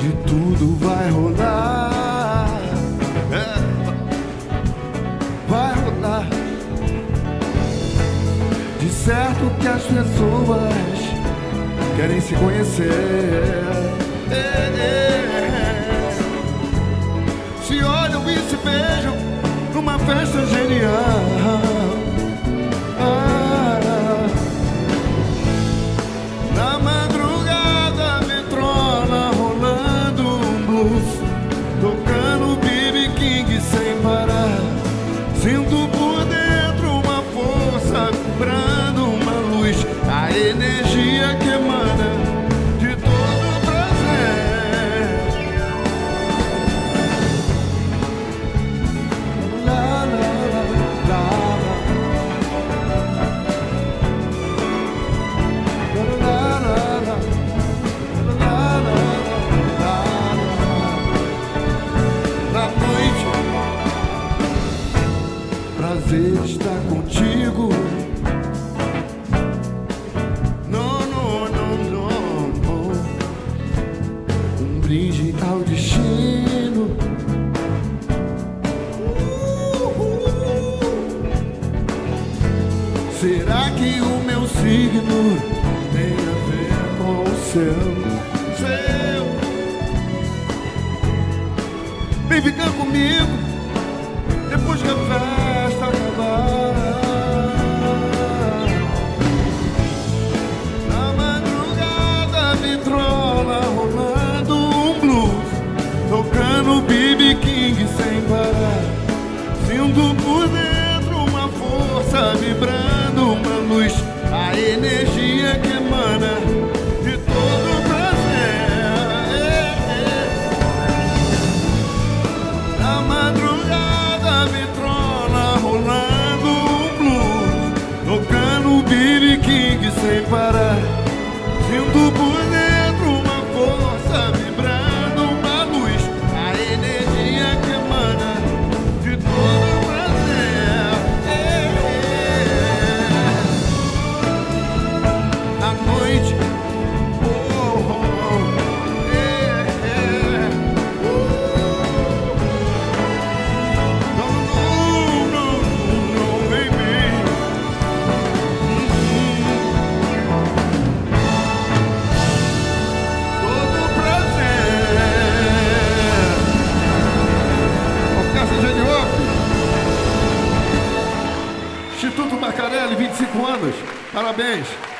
e tudo vai rolar. Vai rolar. De certo que as pessoas querem se conhecer. Se olham e se beijam numa festa genial. Na madrugada, vitrola rolando um blues, tocando B.B. King sem parar. Sinto por dentro uma força vibrando, uma luz, a energia que emana de todo prazer. La, la, la, la. Prazer estar contigo. Não, não, não, não, não. Um brinde ao destino. Será que o meu signo tem a ver com o seu? Vem ficar comigo depois que a festa acabar. Na madrugada, vitrola rolando um blues, tocando B.B. King sem parar. Sinto por dentro uma força vibrando, uma luz, a energia que emana de todo prazer. Na madrugada, vitrola rolando um blues, tocando B.B. King sem parar. Sinto por dentro uma força vibrando, uma luz, a energia que emana de todo prazer. À noite, oh, oh, no, no, no, baby. Todo prazer. Orquestra Geniop, Instituto Marcarelli, 25 anos. Parabéns.